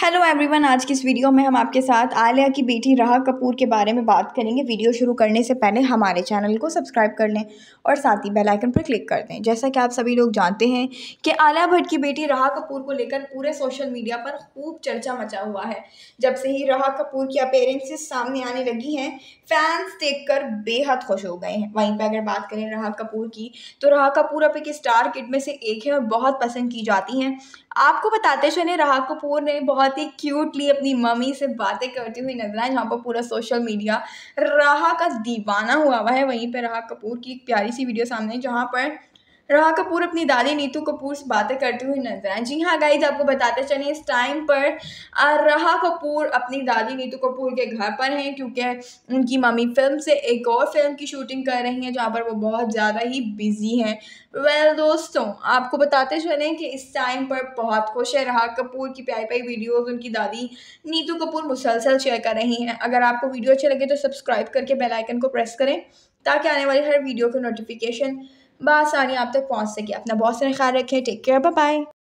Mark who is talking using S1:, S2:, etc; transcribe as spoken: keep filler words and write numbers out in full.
S1: Hello everyone, आज की इस वीडियो में हम आपके साथ आलिया की बेटी राहा कपूर के बारे में बात करेंगे। वीडियो शुरू करने से पहले हमारे चैनल को सब्सक्राइब कर लें और साथ ही बेल आइकन पर क्लिक कर दें। जैसा कि आप सभी लोग जानते हैं कि आलिया भट्ट की बेटी राहा कपूर को लेकर पूरे सोशल मीडिया पर खूब चर्चा मचा हुआ है। जब से ही राहा कपूर की अपीयरेंसेस सामने आने लगी हैं, फैंस देखकर बेहद खुश हो गए हैं। वहीं पर अगर बात करें राहा कपूर की, तो राहा कपूर अब एक स्टार किड में से एक है और बहुत पसंद की जाती हैं। आपको बताते चले, राहा कपूर ने बहुत ही क्यूटली अपनी मम्मी से बातें करती हुई नजर आए, जहाँ पर पूरा सोशल मीडिया राहा का दीवाना हुआ हुआ है। वहीं पर राहा कपूर की एक प्यारी सी वीडियो सामने, जहाँ पर राहा कपूर अपनी दादी नीतू कपूर से बातें करते हुए नजर आए। जी हाँ गाइज, आपको बताते चले इस टाइम पर अ, राहा कपूर अपनी दादी नीतू कपूर के घर पर हैं, क्योंकि उनकी मम्मी फिल्म से एक और फिल्म की शूटिंग कर रही हैं, जहाँ पर वो बहुत ज़्यादा ही बिजी हैं। वेल well, दोस्तों, आपको बताते चलें कि इस टाइम पर बहुत खुश है राहा कपूर की प्यारी प्यारी वीडियोस उनकी दादी नीतू कपूर मुसलसल शेयर कर रही हैं। अगर आपको वीडियो अच्छे लगे तो सब्सक्राइब करके बेल आइकन को प्रेस करें, ताकि आने वाली हर वीडियो की नोटिफिकेशन बआसानी आप तक पहुंच सके। अपना बहुत सारा ख्याल रखें। Take care, bye bye.